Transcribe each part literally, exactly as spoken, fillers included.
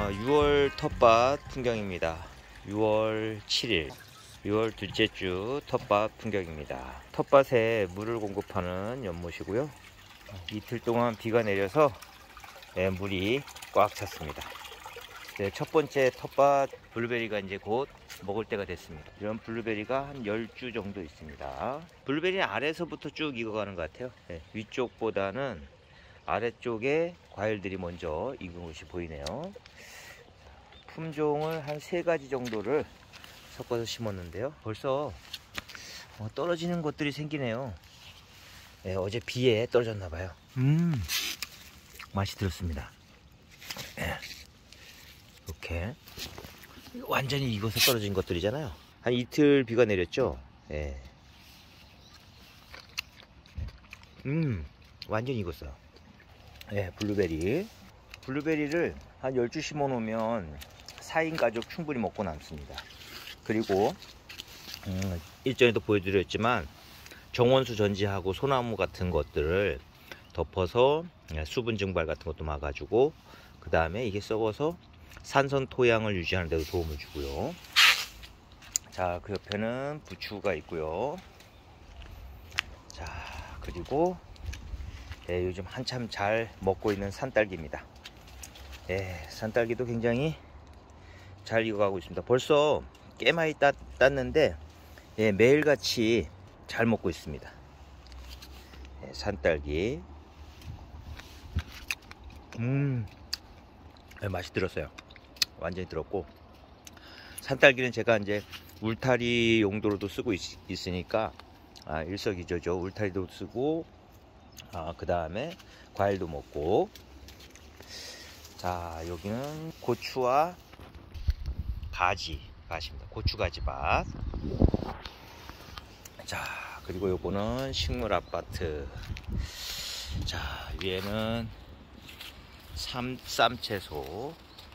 유월 텃밭 풍경입니다. 유월 칠일 유월 둘째 주 텃밭 풍경입니다. 텃밭에 물을 공급하는 연못이고요. 이틀 동안 비가 내려서 네, 물이 꽉 찼습니다. 네, 첫 번째 텃밭 블루베리가 이제 곧 먹을 때가 됐습니다. 이런 블루베리가 한 열 주 정도 있습니다. 블루베리는 아래에서부터 쭉 익어가는 것 같아요. 네, 위쪽보다는 아래쪽에 과일들이 먼저 익은 것이 보이네요. 품종을 한 세 가지 정도를 섞어서 심었는데요. 벌써 떨어지는 것들이 생기네요. 네, 어제 비에 떨어졌나봐요. 음, 맛이 들었습니다. 네, 이렇게 완전히 익어서 떨어진 것들이잖아요. 한 이틀 비가 내렸죠. 네. 음, 완전히 익었어요. 네, 블루베리. 블루베리를 한 열 주 심어 놓으면 사 인 가족 충분히 먹고 남습니다. 그리고 음, 일전에도 보여드렸지만 정원수 전지하고 소나무 같은 것들을 덮어서 수분 증발 같은 것도 막아주고, 그 다음에 이게 썩어서 산성 토양을 유지하는 데도 도움을 주고요. 자, 그 옆에는 부추가 있고요. 자, 그리고 네, 요즘 한참 잘 먹고 있는 산딸기입니다. 네, 산딸기도 굉장히 잘 익어가고 있습니다. 벌써 꽤 많이 땄, 땄는데 네, 매일같이 잘 먹고 있습니다. 네, 산딸기. 음, 네, 맛이 들었어요. 완전히 들었고, 산딸기는 제가 이제 울타리 용도로도 쓰고 있, 있으니까 아, 일석이조죠. 울타리도 쓰고, 아, 그 다음에 과일도 먹고. 자, 여기는 고추와 가지 밭입니다. 고추 가지 밭. 자, 그리고 요거는 식물 아파트. 자, 위에는 삼, 쌈채소.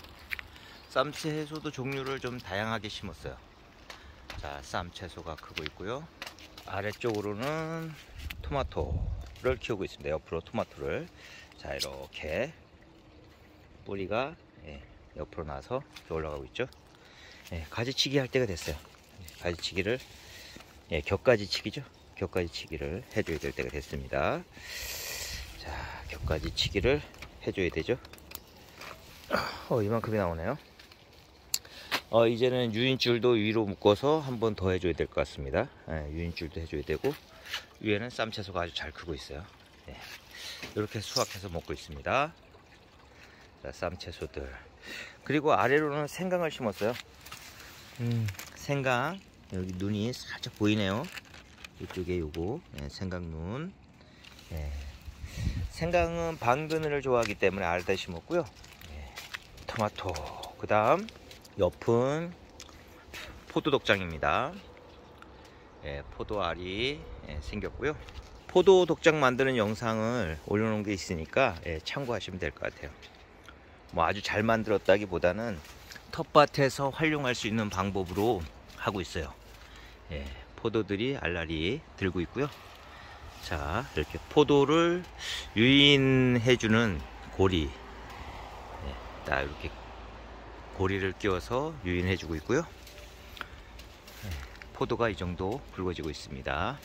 쌈채소도 종류를 좀 다양하게 심었어요. 자, 쌈채소가 크고 있고요. 아래쪽으로는 토마토를 키우고 있습니다. 옆으로 토마토를. 자, 이렇게 뿌리가 예, 옆으로 나서 올라가고 있죠. 예, 가지치기 할 때가 됐어요. 가지치기를 예, 격가지치기죠. 격가지치기를 해줘야 될 때가 됐습니다. 자, 격가지치기를 해줘야 되죠. 어, 이만큼이 나오네요. 어, 이제는 유인줄도 위로 묶어서 한 번 더 해줘야 될 것 같습니다. 예, 유인줄도 해줘야 되고, 위에는 쌈채소가 아주 잘 크고 있어요. 예, 이렇게 수확해서 먹고 있습니다. 자, 쌈채소들. 그리고 아래로는 생강을 심었어요. 음, 생강. 여기 눈이 살짝 보이네요. 이쪽에 요거 예, 생강눈. 예. 생강은 방그늘을 좋아하기 때문에 아래다 심었고요. 예. 토마토. 그 다음 옆은 포도독장입니다. 예, 포도알이 예, 생겼고요. 포도 독장 만드는 영상을 올려놓은 게 있으니까 예, 참고하시면 될 것 같아요. 뭐 아주 잘 만들었다기보다는 텃밭에서 활용할 수 있는 방법으로 하고 있어요. 예, 포도들이 알알이 들고 있고요. 자, 이렇게 포도를 유인해주는 고리. 예, 딱 이렇게 고리를 끼워서 유인해주고 있고요. 예, 포도가 이 정도 굵어지고 있습니다.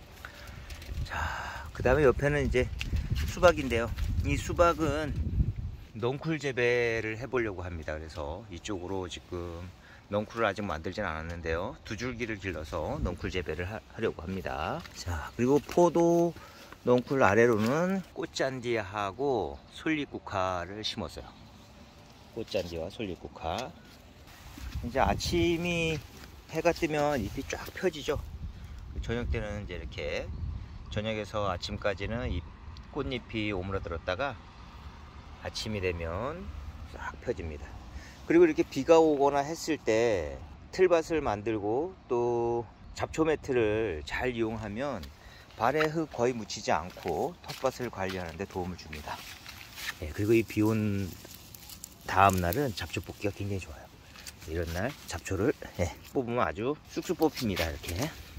자, 그 다음에 옆에는 이제 수박인데요. 이 수박은 넝쿨 재배를 해보려고 합니다. 그래서 이쪽으로 지금 넝쿨을 아직 만들진 않았는데요. 두 줄기를 길러서 넝쿨 재배를 하, 하려고 합니다. 자, 그리고 포도 넝쿨 아래로는 꽃잔디하고 솔잎국화를 심었어요. 꽃잔디와 솔잎국화. 이제 아침이 해가 뜨면 잎이 쫙 펴지죠. 저녁 때는 이제 이렇게 저녁에서 아침까지는 이 꽃잎이 오므라들었다가 아침이 되면 싹 펴집니다. 그리고 이렇게 비가 오거나 했을 때 틀밭을 만들고 또 잡초 매트를 잘 이용하면 발에 흙 거의 묻히지 않고 텃밭을 관리하는 데 도움을 줍니다. 예, 그리고 이 비 온 다음 날은 잡초 뽑기가 굉장히 좋아요. 이런 날 잡초를 예, 뽑으면 아주 쑥쑥 뽑힙니다. 이렇게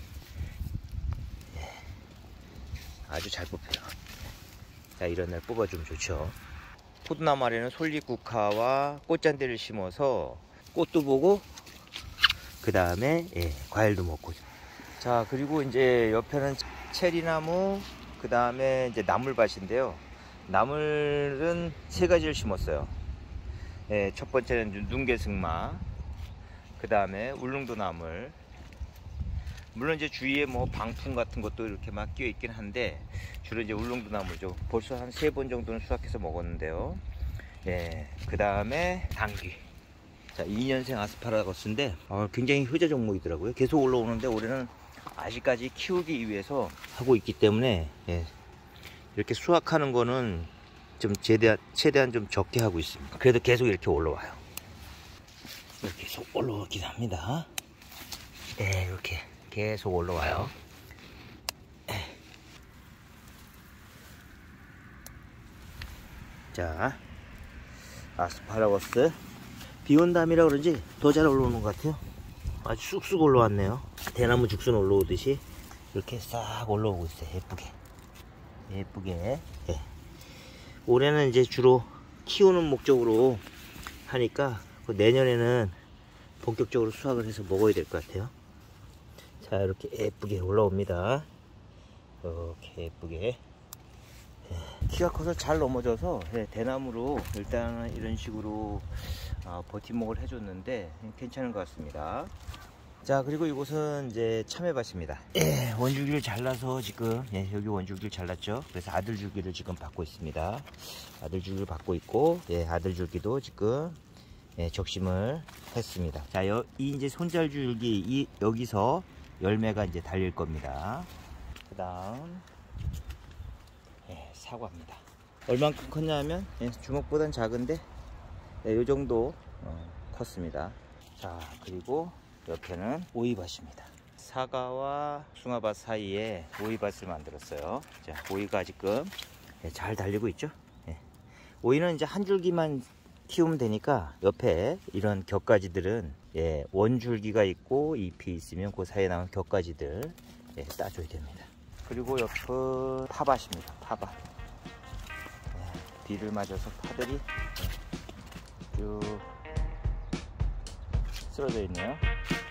예, 아주 잘 뽑혀요. 자, 이런 날 뽑아주면 좋죠. 포도나무 아래는 솔잎국화와 꽃잔디를 심어서 꽃도 보고 그 다음에 예, 과일도 먹고. 자, 그리고 이제 옆에는 체리나무, 그 다음에 이제 나물밭인데요. 나물은 세 가지를 심었어요. 예, 첫 번째는 눈개승마, 그 다음에 울릉도 나물. 물론 이제 주위에 뭐 방풍 같은 것도 이렇게 막 끼어 있긴 한데 주로 이제 울릉도 나물죠. 벌써 한 세 번 정도는 수확해서 먹었는데요. 예, 그 다음에 당귀. 자, 이 년생 아스파라거스인데 어, 굉장히 효자 종목이더라고요. 계속 올라오는데 올해는 아직까지 키우기 위해서 하고 있기 때문에 예, 이렇게 수확하는 거는 좀 최대한, 최대한 좀 적게 하고 있습니다. 그래도 계속 이렇게 올라와요. 이렇게 계속 올라오긴 합니다. 예, 이렇게 계속 올라와요. 자, 아스파라거스 비온 다음이라 그런지 더 잘 올라오는 것 같아요. 아주 쑥쑥 올라왔네요. 대나무 죽순 올라오듯이 이렇게 싹 올라오고 있어요. 예쁘게 예쁘게. 예. 올해는 이제 주로 키우는 목적으로 하니까 내년에는 본격적으로 수확을 해서 먹어야 될 것 같아요. 자, 이렇게 예쁘게 올라옵니다. 이렇게 예쁘게. 예. 키가 커서 잘 넘어져서 예, 대나무로 일단 이런 식으로 어, 버팀목을 해줬는데 괜찮은 것 같습니다. 자, 그리고 이곳은 이제 참외밭입니다. 예, 원줄기를 잘라서 지금 예, 여기 원줄기를 잘랐죠. 그래서 아들줄기를 지금 받고 있습니다. 아들줄기를 받고 있고 예, 아들줄기도 지금 예, 적심을 했습니다. 자, 여, 이 이제 손잘줄기 이 여기서 열매가 이제 달릴 겁니다. 그 다음 예, 사과입니다. 얼만큼 컸냐면 예, 주먹보단 작은데 네, 이 정도 어, 컸습니다. 자, 그리고 옆에는 오이밭입니다. 사과와 숭아밭 사이에 오이밭을 만들었어요. 자, 오이가 지금 예, 잘 달리고 있죠. 예. 오이는 이제 한 줄기만 키우면 되니까 옆에 이런 격가지들은 예, 원줄기가 있고 잎이 있으면 그 사이에 나온 격가지들 예, 따줘야 됩니다. 그리고 옆은 파밭입니다. 파밭. 예, 비를 맞아서 파들이 예, 쭉 쓰러져 있네요.